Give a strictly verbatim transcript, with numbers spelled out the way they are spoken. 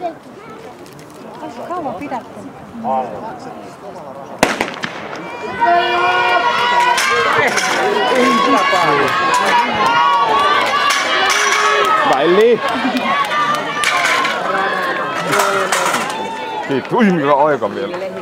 Kauan pidätte. Väli! Siitä tuli hyvä aika vielä.